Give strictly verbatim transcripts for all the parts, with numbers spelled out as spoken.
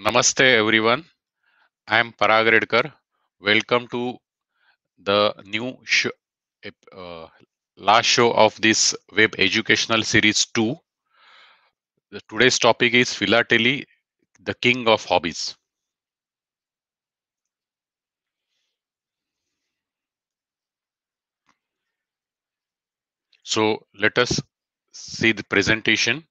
Namaste everyone. I am Parag Redkar. Welcome to the new sh- ep- uh, last show of this web educational series two. The, today's topic is philately, the king of hobbies. So let us see the presentation.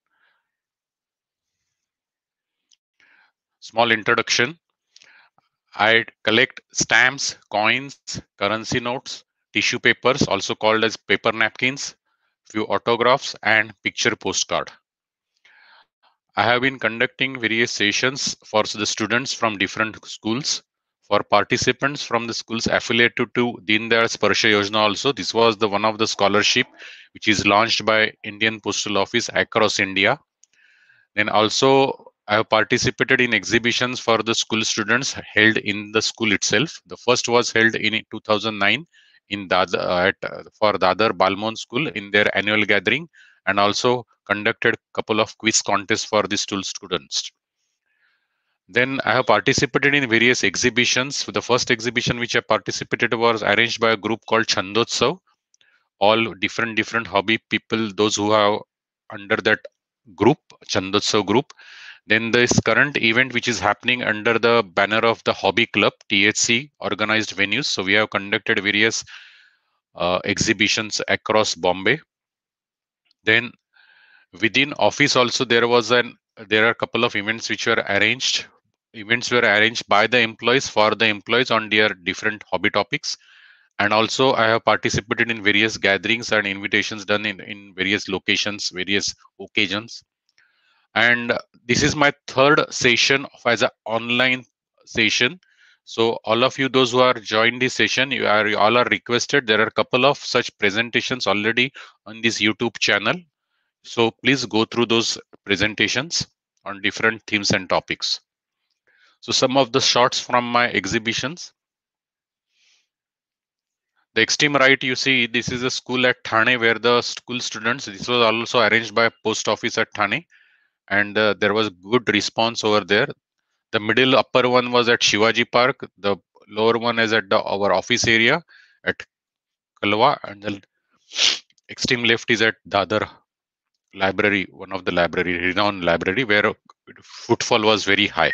Small introduction. I collect stamps, coins, currency notes, tissue papers, also called as paper napkins, few autographs, and picture postcard. I have been conducting various sessions for the students from different schools. For participants from the schools affiliated to Deen Dayal Sparsha Yojana also, this was the one of the scholarship which is launched by Indian Postal Office across India. Then also I have participated in exhibitions for the school students held in the school itself. The first was held in two thousand nine in Dadar, at, uh, for Dadar Balmond School in their annual gathering, and also conducted couple of quiz contests for the school students. Then I have participated in various exhibitions. The first exhibition which I participated was arranged by a group called Chandotsav. All different different hobby people, those who have under that group, Chandotsav group. Then this current event which is happening under the banner of the Hobby Club, T H C organized venues. So we have conducted various uh, exhibitions across Bombay. Then within office also there was an there are a couple of events which were arranged. Events were arranged by the employees for the employees on their different hobby topics. And also I have participated in various gatherings and invitations done in, in various locations, various occasions. And this is my third session of as an online session. So all of you those who are joined this session, you are you all are requested. There are a couple of such presentations already on this YouTube channel, so please go through those presentations on different themes and topics. So some of the shots from my exhibitions. The extreme right, you see, this is a school at Thane where the school students, this was also arranged by post office at Thane, and uh, there was good response over there. The middle upper one was at Shivaji Park. The lower one is at the, our office area at Kalwa, and the extreme left is at Dadar library, one of the library, renowned library, where footfall was very high.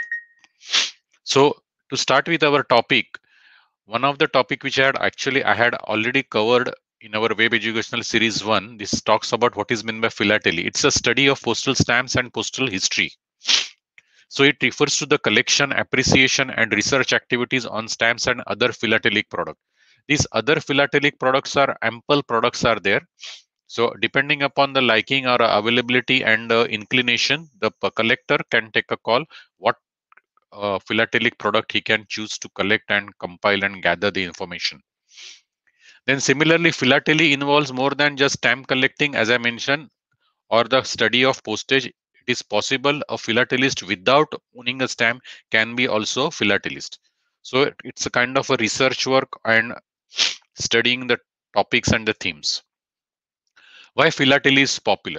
So to start with our topic, one of the topic which I had actually I had already covered in our web educational series one. This talks about what is meant by philately. It's a study of postal stamps and postal history. So it refers to the collection, appreciation, and research activities on stamps and other philatelic products. These other philatelic products are ample products are there. So depending upon the liking or availability and uh, inclination, the collector can take a call what uh, philatelic product he can choose to collect and compile and gather the information. Then similarly, philately involves more than just stamp collecting, as I mentioned, or the study of postage. It is possible a philatelist without owning a stamp can be also a philatelist. So it's a kind of a research work and studying the topics and the themes. Why philately is popular?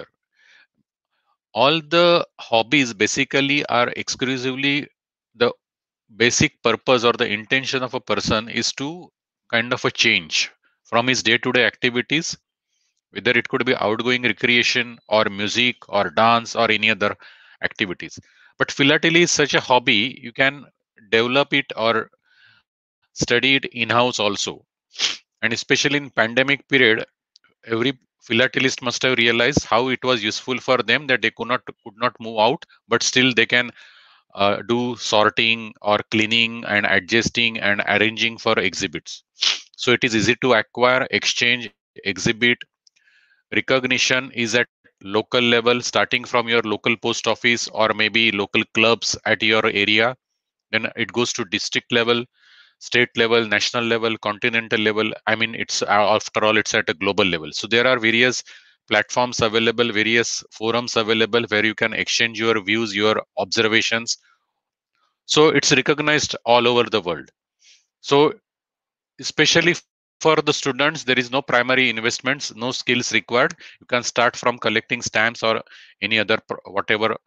All the hobbies basically are exclusively the basic purpose or the intention of a person is to kind of a change from his day-to-day activities, whether it could be outgoing recreation or music or dance or any other activities. But philately is such a hobby, you can develop it or study it in-house also. And especially in pandemic period, every philatelist must have realized how it was useful for them that they could not could not move out, but still they can uh, do sorting or cleaning and adjusting and arranging for exhibits. So it is easy to acquire, exchange, exhibit. Recognition is at local level, starting from your local post office or maybe local clubs at your area. Then it goes to district level, state level, national level, continental level. I mean, it's uh, after all, it's at a global level. So there are various platforms available, various forums available where you can exchange your views, your observations. So it's recognized all over the world. So especially for the students, there is no primary investments, no skills required. You can start from collecting stamps or any other whatever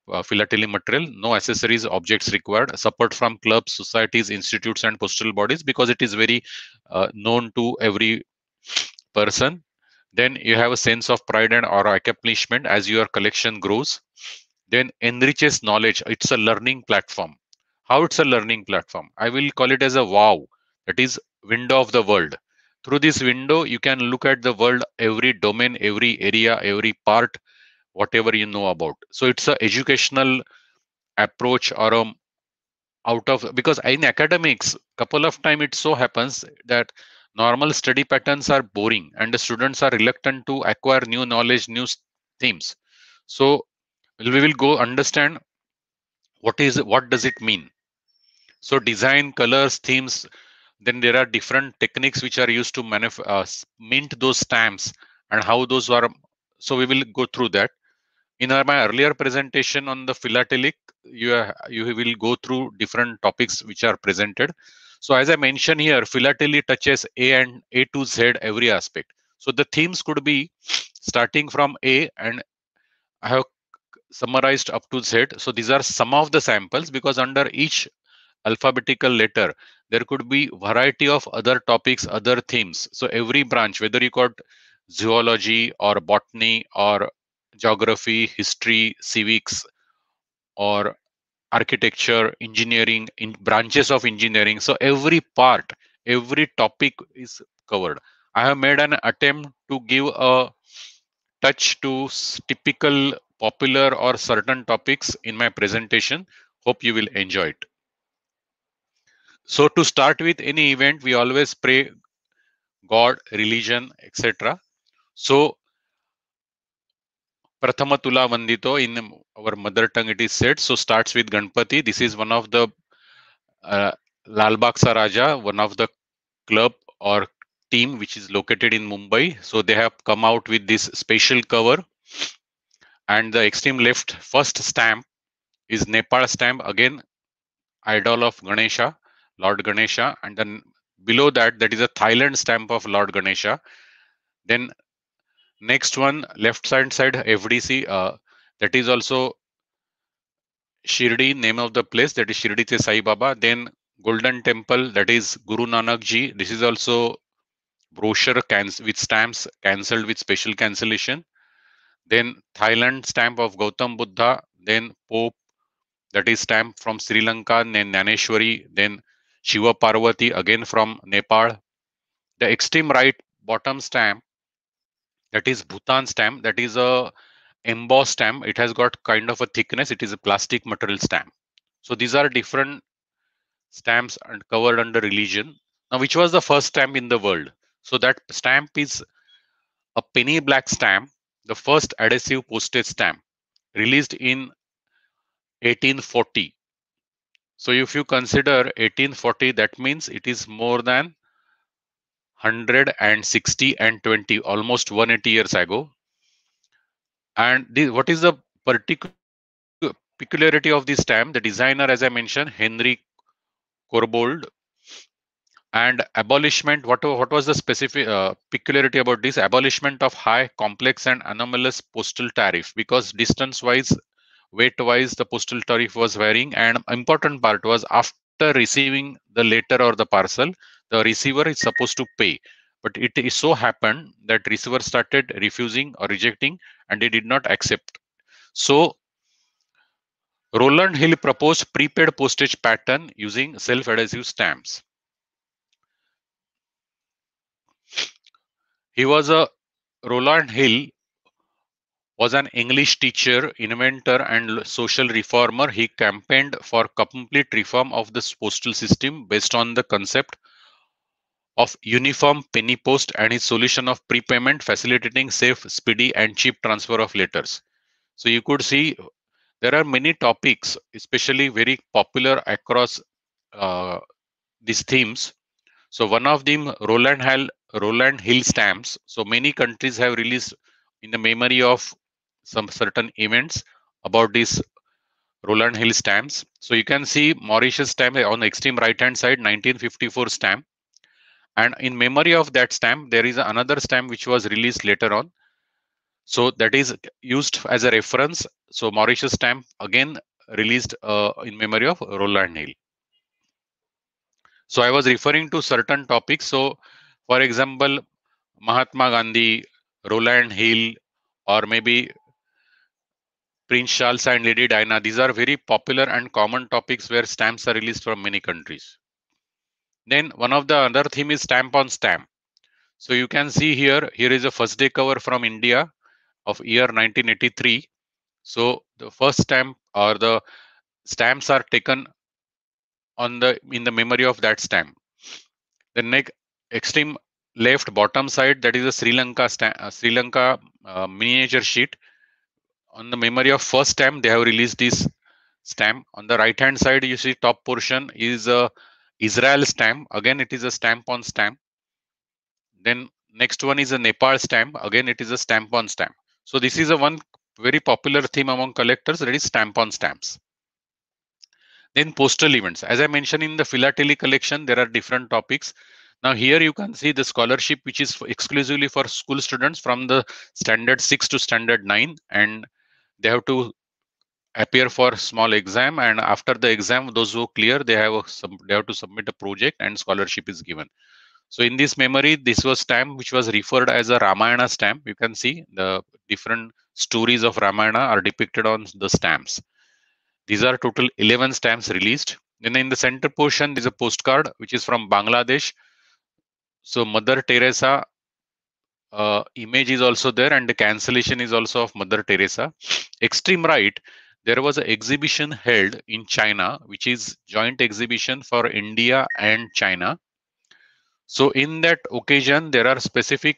uh, philately material. No accessories, objects required. Support from clubs, societies, institutes, and postal bodies, because it is very uh, known to every person. Then you have a sense of pride and or accomplishment as your collection grows. Then enriches knowledge. It's a learning platform. How it's a learning platform? I will call it as a wow. That is window of the world. Through this window, you can look at the world, every domain, every area, every part, whatever you know about. So it's a educational approach or a out of, because in academics couple of time it so happens that normal study patterns are boring and the students are reluctant to acquire new knowledge, new s- themes. So we will go understand what is what does it mean. So design, colors, themes, then there are different techniques which are used to manuf- uh, s- mint those stamps and how those are. So we will go through that. In our, my earlier presentation on the philatelic, you are, you will go through different topics which are presented. So as I mentioned here, philately touches A and A to Z every aspect. So the themes could be starting from A, and I have summarized up to Z. So these are some of the samples, because under each alphabetical letter there could be variety of other topics, other themes. So every branch, whether you got zoology or botany or geography, history, civics, or architecture, engineering, in branches of engineering, so every part, every topic is covered. I have made an attempt to give a touch to s- typical popular or certain topics in my presentation. Hope you will enjoy it. So to start with any event, we always pray God, religion, et cetera. So Prathama Tula Vandito, in our mother tongue it is said. So starts with Ganpati. This is one of the uh, Lal Bagh Raja, one of the club or team which is located in Mumbai. So they have come out with this special cover, and the extreme left first stamp is Nepal stamp, again idol of Ganesha, Lord Ganesha, and then below that, that is a Thailand stamp of Lord Ganesha. Then next one, left side side F D C, uh, that is also Shirdi, name of the place, that is Shirdi Te Sai Baba. Then Golden Temple, that is Guru Nanak Ji. This is also brochure cans with stamps cancelled with special cancellation. Then Thailand stamp of Gautam Buddha. Then Pope, that is stamp from Sri Lanka. Then Naneshwari. Then Shiva Parvati, again from Nepal. The extreme right bottom stamp, that is Bhutan stamp. That is a embossed stamp. It has got kind of a thickness. It is a plastic material stamp. So these are different stamps and covered under religion. Now, which was the first stamp in the world? So that stamp is a penny black stamp, the first adhesive postage stamp, released in eighteen forty. So if you consider eighteen forty, that means it is more than one hundred sixty and twenty, almost one hundred eighty years ago. And the, what is the particular peculiarity of this stamp? The designer, as I mentioned, Henry Corbould. And abolishment, what, wa- what was the specific uh, peculiarity about this? Abolishment of high, complex, and anomalous postal tariff, because distance wise, weight wise, the postal tariff was varying. And important part was, after receiving the letter or the parcel, the receiver is supposed to pay. But it is so happened that receiver started refusing or rejecting, and they did not accept. So Roland Hill proposed prepaid postage pattern using self-adhesive stamps. He was a Roland Hill was an English teacher, inventor, and social reformer. He campaigned for complete reform of the postal system based on the concept of uniform penny post and his solution of prepayment, facilitating safe, speedy, and cheap transfer of letters. So you could see there are many topics, especially very popular across uh, these themes. So one of them, Roland Hill, Roland Hill stamps. So many countries have released in the memory of some certain events about these Roland Hill stamps. So you can see Mauritius stamp on the extreme right hand side, nineteen fifty-four stamp. And in memory of that stamp, there is another stamp which was released later on. So that is used as a reference. So Mauritius stamp again released uh, in memory of Rowland Hill. So I was referring to certain topics. So for example, Mahatma Gandhi, Rowland Hill, or maybe Prince Charles and Lady Diana. These are very popular and common topics where stamps are released from many countries. Then one of the other theme is stamp on stamp. So you can see here, here is a first day cover from India of year nineteen eighty-three. So the first stamp or the stamps are taken on the in the memory of that stamp. The next extreme left bottom side, that is a Sri Lanka stamp, uh, Sri Lanka uh, miniature sheet. On the memory of first stamp, they have released this stamp. On the right hand side, you see top portion is a Israel stamp. Again, it is a stamp on stamp. Then next one is a Nepal stamp. Again, it is a stamp on stamp. So this is a one very popular theme among collectors, that is stamp on stamps. Then postal events. As I mentioned in the philately collection, there are different topics. Now here you can see the scholarship, which is exclusively for school students from the standard six to standard nine, and they have to appear for small exam, and after the exam, those who clear, they have a, they have to submit a project and scholarship is given. So in this memory, this was stamp which was referred as a Ramayana stamp. You can see the different stories of Ramayana are depicted on the stamps. These are total eleven stamps released. Then in the center portion, there is a postcard which is from Bangladesh. So Mother Teresa uh, image is also there, and the cancellation is also of Mother Teresa. Extreme right, there was an exhibition held in China, which is joint exhibition for India and China. So in that occasion, there are specific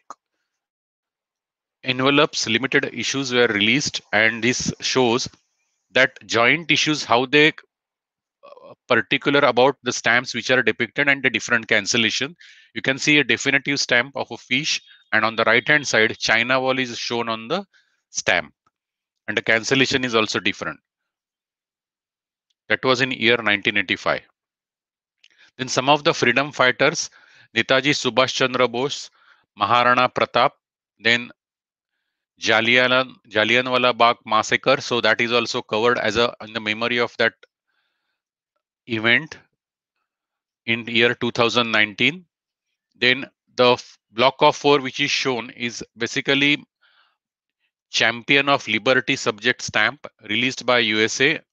envelopes, limited issues were released, and this shows that joint issues, how they uh, particular about the stamps which are depicted and the different cancellation. You can see a definitive stamp of a fish, and on the right hand side, China wall is shown on the stamp, and the cancellation is also different. That was in year nineteen eighty-five. Then some of the freedom fighters, Netaji Subhash Chandra Bose, Maharana Pratap, then Jalian Jallianwala Bagh massacre. So that is also covered as a in the memory of that event in year two thousand nineteen. Then the block of four which is shown is basically Champion of Liberty subject stamp released by U S A.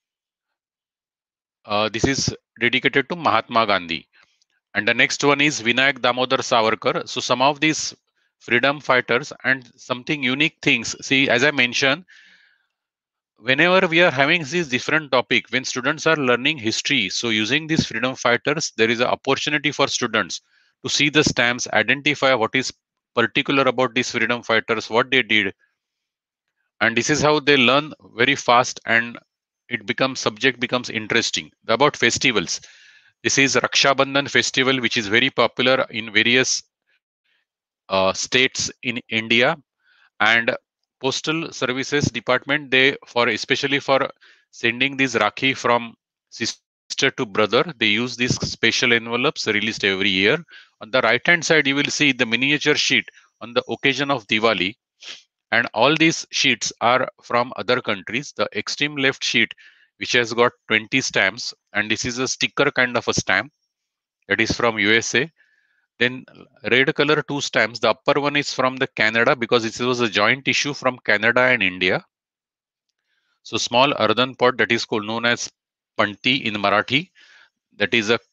Uh, this is dedicated to Mahatma Gandhi. And the next one is Vinayak Damodar Savarkar. So some of these freedom fighters and something unique things. See, as I mentioned, whenever we are having these different topic, when students are learning history, so using these freedom fighters, there is an opportunity for students to see the stamps, identify what is particular about these freedom fighters, what they did, and this is how they learn very fast, and it becomes subject becomes interesting. About festivals, this is Raksha Bandhan festival, which is very popular in various uh, states in India, and postal services department, they for especially for sending this rakhi from sister to brother, they use these special envelopes released every year. On the right hand side, you will see the miniature sheet on the occasion of Diwali, and all these sheets are from other countries. The extreme left sheet, which has got twenty stamps, and this is a sticker kind of a stamp, that is from U S A. Then red color two stamps. The upper one is from the Canada, because this was a joint issue from Canada and India. So small earthen pot, that is called known as Panti in Marathi. That is a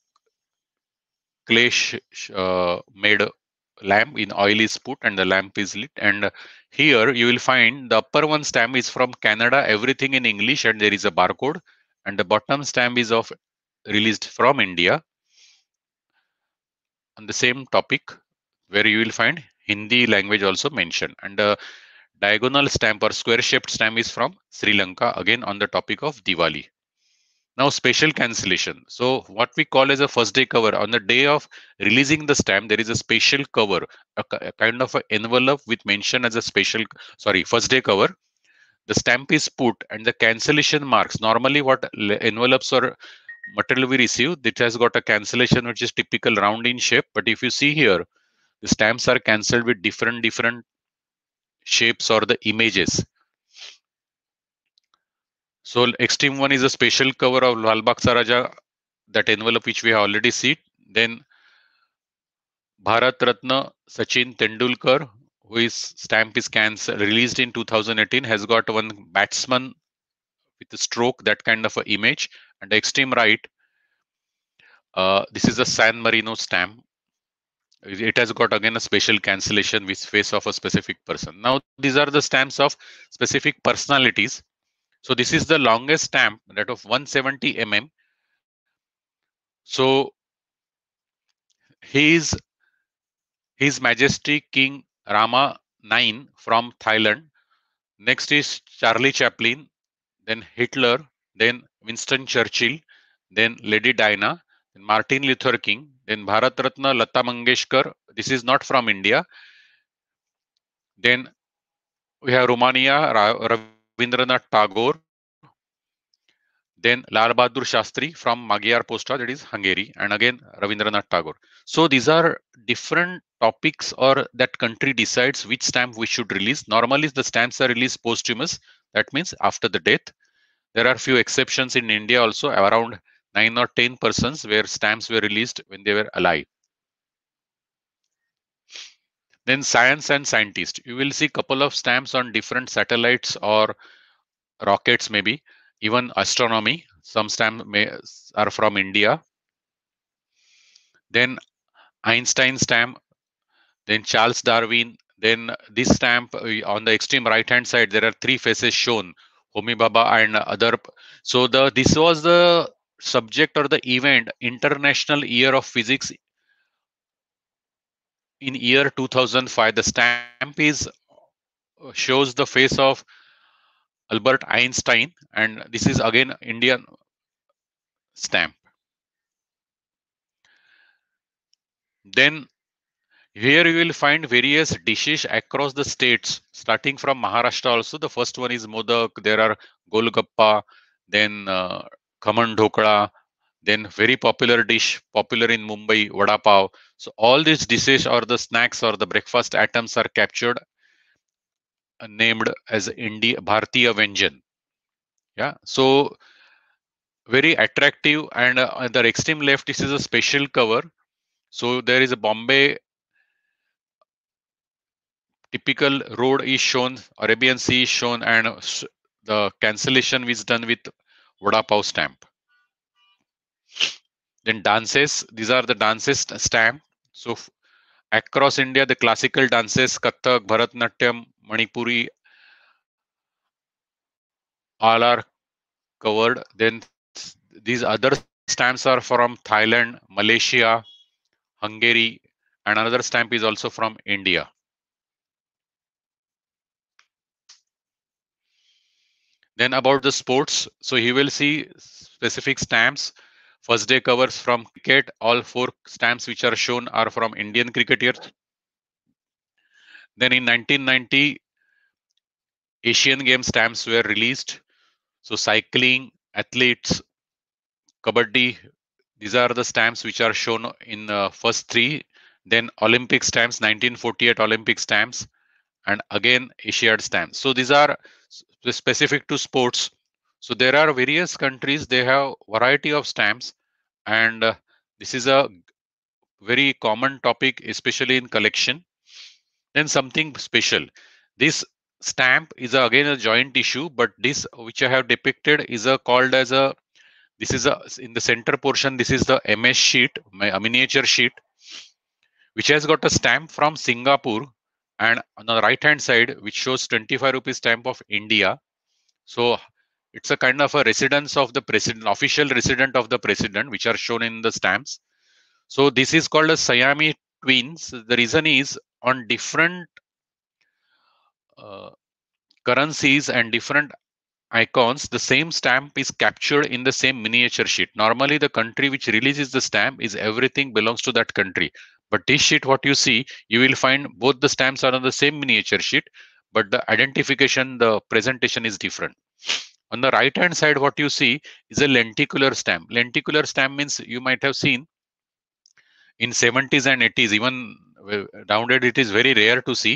clay uh, made lamp in oil is put and the lamp is lit. And here you will find the upper one stamp is from Canada, everything in English, and there is a barcode. And the bottom stamp is of released from India on the same topic, where you will find Hindi language also mentioned. And the diagonal stamp or square shaped stamp is from Sri Lanka, again on the topic of Diwali. Now special cancellation. So what we call as a first day cover, on the day of releasing the stamp, there is a special cover, a, a kind of an envelope with mention as a special, sorry, first day cover. The stamp is put and the cancellation marks. Normally what envelopes or material we receive, it has got a cancellation which is typical round in shape. But if you see here, the stamps are cancelled with different different shapes or the images. So extreme one is a special cover of Lal Bagh Raja, that envelope which we have already seen. Then Bharat Ratna Sachin Tendulkar, who is stamp is cancer released in two thousand eighteen, has got one batsman with a stroke, that kind of a image. And the extreme right, uh, this is a San Marino stamp. It has got again a special cancellation with face of a specific person. Now these are the stamps of specific personalities. So this is the longest stamp, that of one hundred seventy millimeters. So he is His Majesty King Rama the ninth from Thailand. Next is Charlie Chaplin, then Hitler, then Winston Churchill, then Lady Diana, then Martin Luther King, then Bharat Ratna Lata Mangeshkar. This is not from India. Then we have Romania, Rabindranath Tagore. Then Lal Bahadur Shastri from Magyar Posta, that is Hungary, and again Rabindranath Tagore. So these are different topics, or that country decides which stamp we should release. Normally the stamps are released posthumous, that means after the death. There are few exceptions in India also, around nine or ten persons where stamps were released when they were alive. Then science and scientist. You will see couple of stamps on different satellites or rockets, maybe even astronomy. Some stamps may, are from India. Then Einstein stamp, then Charles Darwin. Then this stamp on the extreme right hand side, there are three faces shown, Homi Bhabha and other. So the this was the subject or the event, International Year of Physics in year two thousand five. The stamp is shows the face of Albert Einstein, and this is again Indian stamp. Then here you will find various dishes across the states, starting from Maharashtra also. The first one is Modak, there are Golgappa, then uh, Khaman Dhokla, then very popular dish, popular in Mumbai, Vada Pav. So all these dishes or the snacks or the breakfast items are captured, uh, named as India Bhartiya Vyanjan. Yeah, so very attractive. And uh, on the extreme left, this is a special cover. So there is a Bombay typical road is shown, Arabian Sea is shown, and the cancellation is done with Vada Pav stamp. Then dances, these are the dances stamp. So across India, the classical dances, Kathak, Bharatanatyam, Manipuri, all are covered. Then these other stamps are from Thailand, Malaysia, Hungary, and another stamp is also from India. Then about the sports, so you will see specific stamps. First day covers from cricket. All four stamps which are shown are from Indian cricketers. Then in nineteen ninety, Asian Games stamps were released. So cycling, athletes, kabaddi, these are the stamps which are shown in the first three. Then Olympic stamps, nineteen forty-eight Olympic stamps, and again Asiad stamps. So these are specific to sports. So there are various countries, they have variety of stamps, and uh, this is a very common topic, especially in collection. Then something special. This stamp is a, again a joint issue, but this which I have depicted is a called as a, this is a, in the center portion, this is the M S sheet, a miniature sheet, which has got a stamp from Singapore, and on the right hand side, which shows twenty-five rupees stamp of India. So it's a kind of a residence of the president, official resident of the president, which are shown in the stamps. So this is called a Siamese twins. The reason is on different uh, currencies and different icons, the same stamp is captured in the same miniature sheet. Normally the country which releases the stamp is everything belongs to that country. But this sheet, what you see, you will find both the stamps are on the same miniature sheet, but the identification, the presentation is different. On the right hand side, what you see is a lenticular stamp. Lenticular stamp means you might have seen in seventies and eighties, even nowadays it is very rare to see.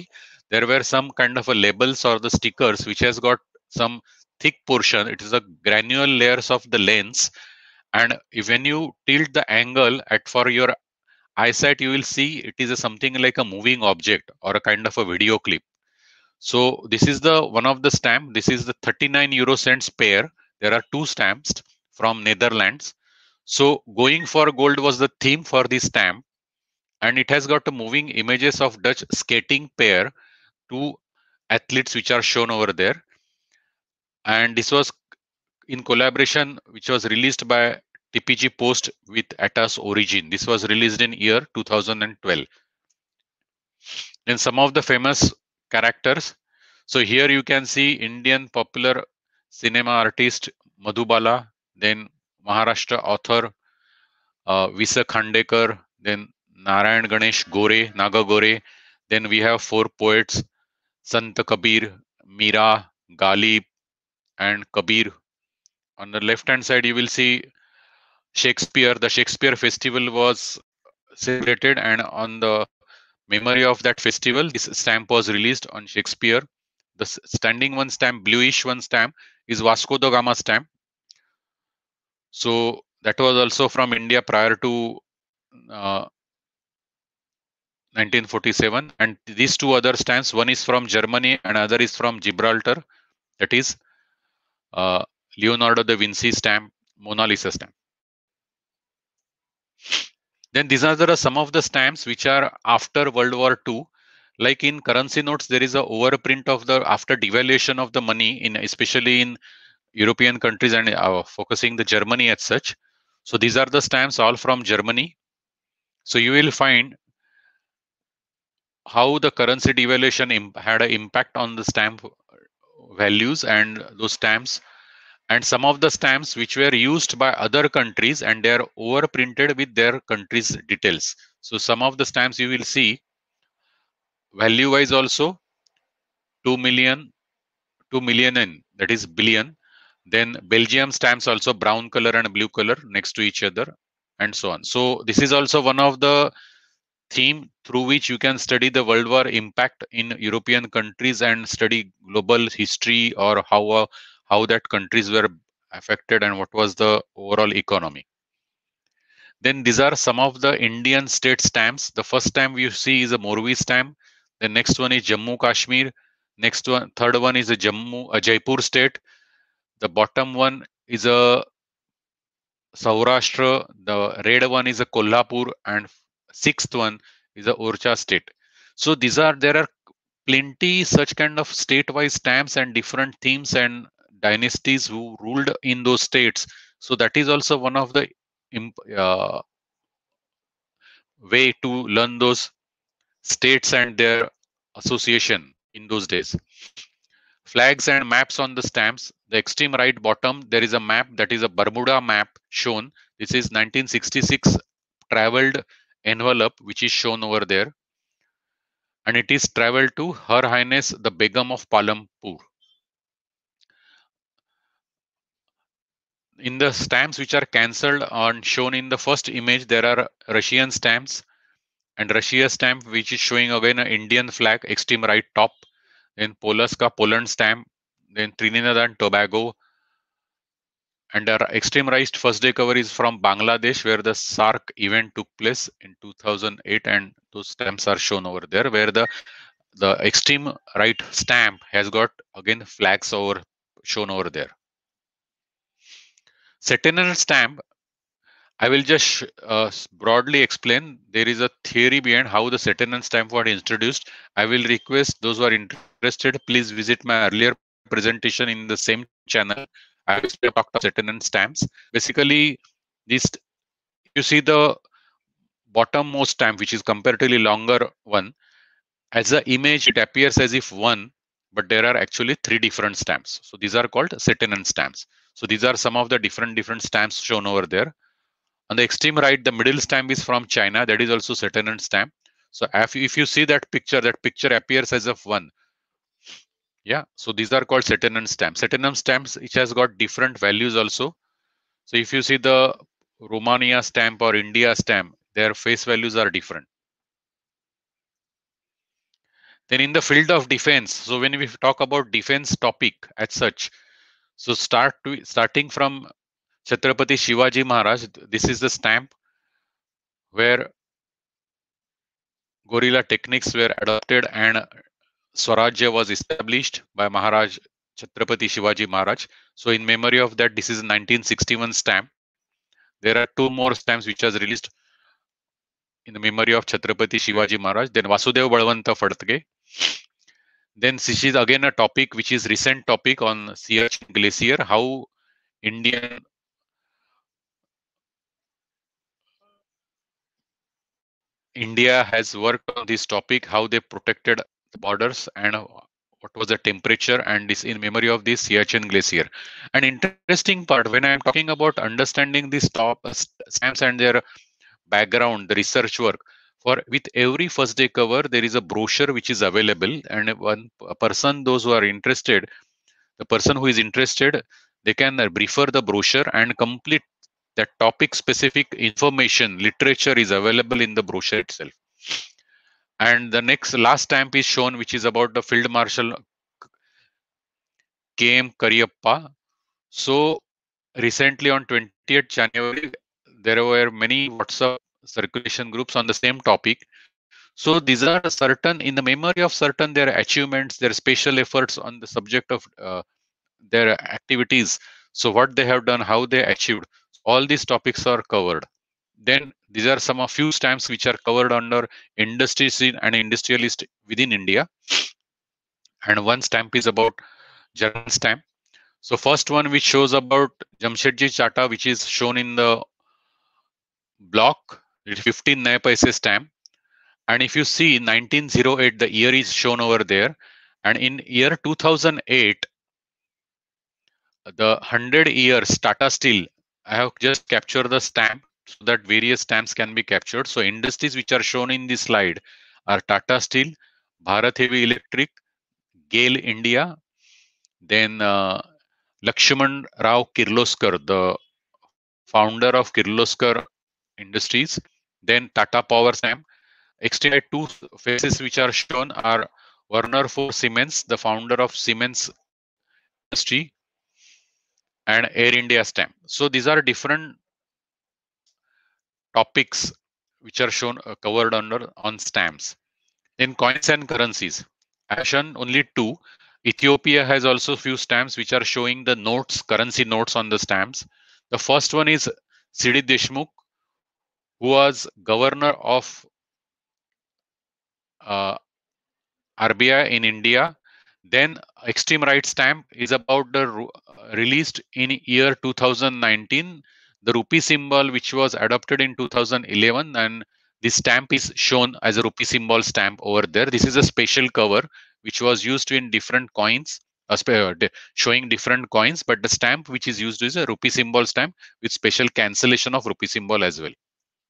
there were some kind of a labels or the stickers which has got some thick portion. It is a granular layers of the lens, and if when you tilt the angle at for your eyesight, you will see it is a something like a moving object or a kind of a video clip. So this is the one of the stamp. This is the thirty-nine euro cents pair. There are two stamps from Netherlands. So going for gold was the theme for this stamp, and it has got a moving images of Dutch skating pair, two athletes which are shown over there. And this was in collaboration which was released by T P G Post with Atas Origin. This was released in year two thousand twelve. Then some of the famous characters. So here you can see Indian popular cinema artist Madhubala, then Maharashtra author uh, Visa Khandekar, then Narayan Ganesh Gore, Naga Gore. Then we have four poets, Sant Kabir, Mira, Ghalib, and Kabir. On the left hand side, you will see Shakespeare. The Shakespeare Festival was celebrated, and on the memory of that festival, this stamp was released on Shakespeare. The standing one stamp, bluish one stamp, is Vasco da Gama stamp. So that was also from India prior to uh, nineteen forty-seven. And these two other stamps, one is from Germany and other is from Gibraltar. That is uh, Leonardo da Vinci stamp, Mona Lisa stamp. Then these are the, some of the stamps which are after World War Two. Like in currency notes, there is a overprint of the after devaluation of the money in especially in European countries and uh, focusing the Germany as such. So these are the stamps all from Germany. So you will find how the currency devaluation had an impact on the stamp values and those stamps, and some of the stamps which were used by other countries and they are overprinted with their country's details. So some of the stamps you will see value wise also two million, two million N, that is billion. Then Belgium stamps also brown color and blue color next to each other, and so on. So this is also one of the theme through which you can study the World War impact in European countries and study global history or how uh, how that countries were affected and what was the overall economy. Then these are some of the Indian state stamps. The first stamp you see is a Morvi stamp. The next one is Jammu Kashmir. Next one, third one is a Jammu, a Jaipur state. The bottom one is a Saurashtra. The red one is a Kolhapur, and sixth one is a Orcha state. So these are there are plenty such kind of state-wise stamps and different themes and dynasties who ruled in those states. So that is also one of the uh, way to learn those states and their association in those days. Flags and maps on the stamps. The extreme right bottom, there is a map that is a Bermuda map shown. This is nineteen sixty-six traveled envelope, which is shown over there. And it is traveled to Her Highness the Begum of Palampur. In the stamps which are cancelled and shown in the first image, there are Russian stamps and Russia stamp, which is showing again an Indian flag, extreme right top. Then Polska, Poland stamp, then Trinidad and Tobago. And our extreme right first day cover is from Bangladesh, where the SAARC event took place in two thousand eight, and those stamps are shown over there, where the the extreme right stamp has got again flags over shown over there. Centennial stamp, I will just uh, broadly explain. There is a theory behind how the Centennial stamp was introduced. I will request those who are interested, please visit my earlier presentation in the same channel. I will talk about Centennial stamps. Basically, this you see the bottommost stamp, which is comparatively longer one. As an image, it appears as if one, but there are actually three different stamps. So these are called Centennial stamps. So these are some of the different different stamps shown over there. On the extreme right, the middle stamp is from China. That is also Centennial stamp. So if, if you see that picture, that picture appears as of one. Yeah, so these are called Centennial stamps. Centennial stamps, which has got different values also. So if you see the Romania stamp or India stamp, their face values are different. Then in the field of defense, so when we talk about defense topic as such, so start to starting from Chhatrapati Shivaji Maharaj, this is the stamp where guerrilla techniques were adopted and Swarajya was established by Maharaj Chhatrapati Shivaji Maharaj. So in memory of that, this is nineteen sixty-one stamp. There are two more stamps which was released in the memory of Chhatrapati Shivaji Maharaj. Then Vasudev Balwanta Fadke. Then this is again a topic which is recent topic on Siachen Glacier, how Indian India has worked on this topic, how they protected the borders and what was the temperature, and this in memory of this Siachen Glacier. An interesting part when I am talking about understanding these top uh, stamps and their background, the research work. For with every first day cover, there is a brochure which is available, and one a person, those who are interested, the person who is interested, they can uh, refer the brochure and complete that topic specific information literature is available in the brochure itself. And the next last stamp is shown, which is about the Field Marshal K M Kariappa. So recently on twentieth January, there were many WhatsApp circulation groups on the same topic. So these are certain in the memory of certain their achievements, their special efforts on the subject of uh, their activities. So what they have done, how they achieved, all these topics are covered. Then these are some of few stamps which are covered under industries and industrialist within India. And one stamp is about German stamp. So first one which shows about Jamshedji Tata, which is shown in the block, it's fifteen naya paise stamp. And if you see nineteen oh eight, the year is shown over there. And in year two thousand eight, the one hundred years Tata Steel, I have just captured the stamp so that various stamps can be captured. So industries which are shown in this slide are Tata Steel, Bharat Heavy Electric, GAIL India, then uh, Lakshman Rao Kirloskar, the founder of Kirloskar Industries, then Tata Power stamp. Extended two faces which are shown are Werner for Siemens, the founder of Siemens Industry, and Air India stamp. So these are different topics which are shown uh, covered under on stamps. In coins and currencies, I have shown only two. Ethiopia has also few stamps which are showing the notes, currency notes on the stamps. The first one is C D Deshmukh, who was governor of uh, R B I in India. Then extreme right stamp is about the uh, released in year two thousand nineteen, the rupee symbol which was adopted in two thousand eleven, and this stamp is shown as a rupee symbol stamp over there. This is a special cover which was used in different coins, uh, uh, showing different coins, but the stamp which is used is a rupee symbol stamp with special cancellation of rupee symbol as well.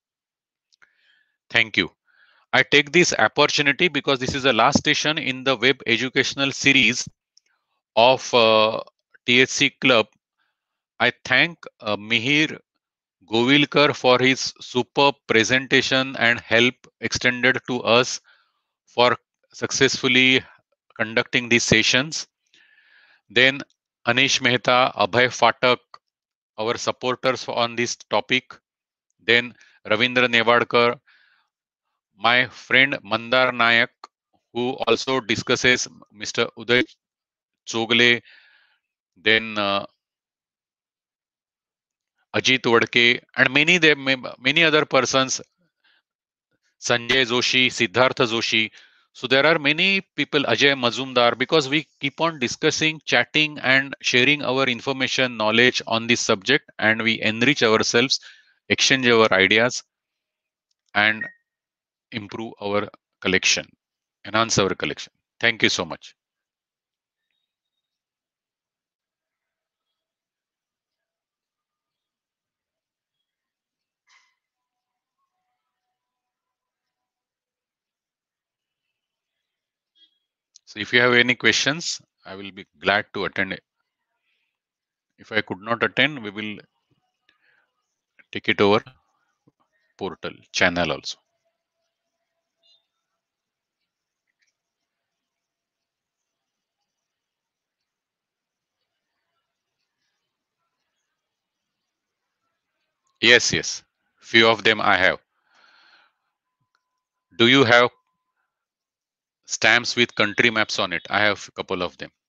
Thank you. I take this opportunity because this is the last session in the web educational series of uh, T H C Club. I thank uh, Mihir Govilkar for his superb presentation and help extended to us for successfully conducting these sessions. Then Anish Mehta, Abhay Fatak, our supporters on this topic. Then Ravindra Nevadkar, my friend Mandar Nayak, who also discusses Mister Uday Chogle, then uh, Ajit Wadke, and many them, many other persons, Sanjay Joshi, Siddhartha Joshi. So there are many people, Ajay Mazumdar, because we keep on discussing, chatting, and sharing our information, knowledge on this subject, and we enrich ourselves, exchange our ideas, and improve our collection, enhance our collection. Thank you so much. So if you have any questions, I will be glad to attend. If I could not attend, we will take it over portal channel also. Yes, yes. Few of them I have. Do you have stamps with country maps on it? I have a couple of them.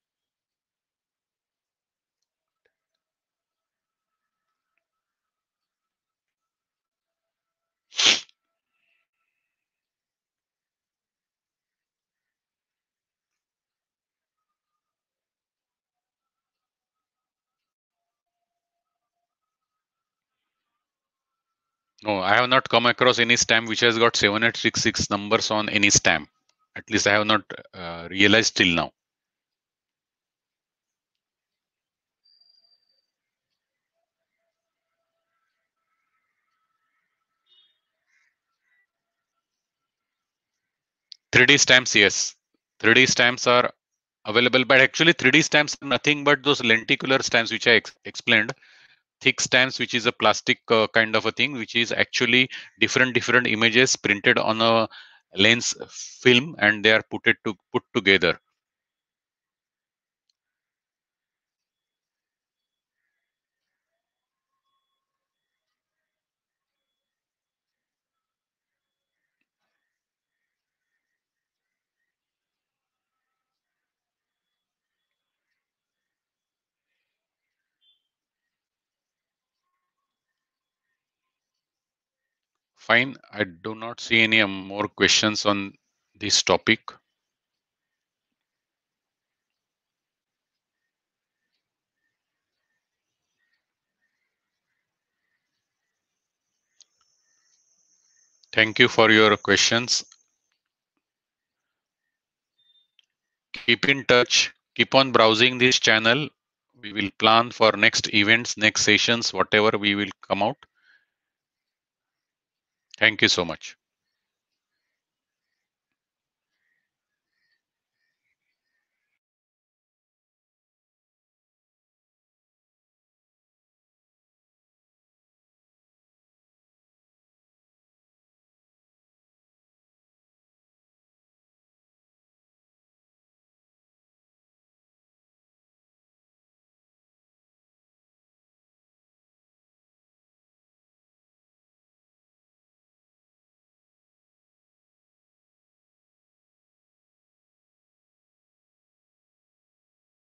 No, I have not come across any stamp which has got seven eight six six numbers on any stamp. At least I have not uh, realized till now. three D stamps, yes. three D stamps are available, but actually three D stamps are nothing but those lenticular stamps which I ex explained. Thick stamps, which is a plastic uh, kind of a thing, which is actually different different images printed on a lens film, and they are put it to put together. Fine. I do not see any um, more questions on this topic. Thank you for your questions. Keep in touch. Keep on browsing this channel. We will plan for next events, next sessions, whatever we will come out. Thank you so much.